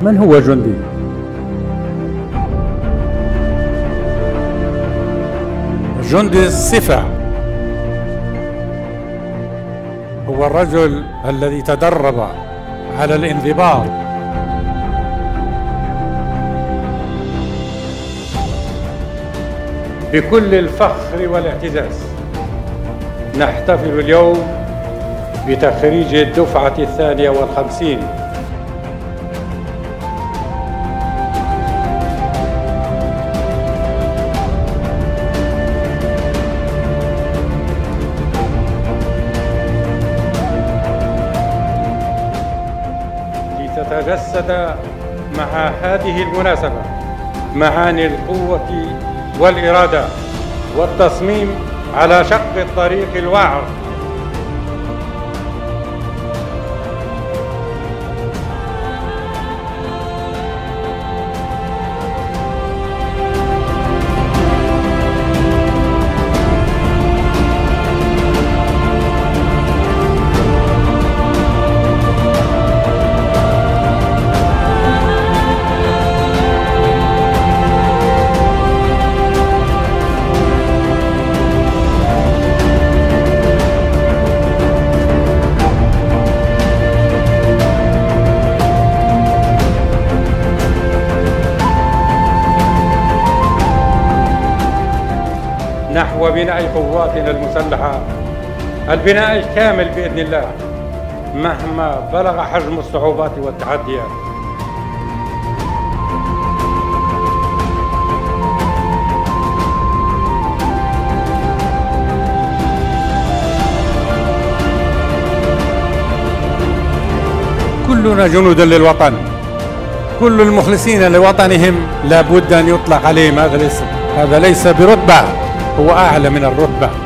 من هو جندي؟ جندي الصفة هو الرجل الذي تدرب على الانضباط بكل الفخر والاعتزاز. نحتفل اليوم بتخريج الدفعة 52 لتتجسد مع هذه المناسبة معاني القوة والإرادة والتصميم على شق الطريق الوعر. نحو بناء قواتنا المسلحة البناء الكامل بإذن الله مهما بلغ حجم الصعوبات والتحديات. كلنا جنود للوطن، كل المخلصين لوطنهم لابد أن يطلق عليهم هذا الاسم. هذا ليس برتبة، هو أعلى من الرتبة.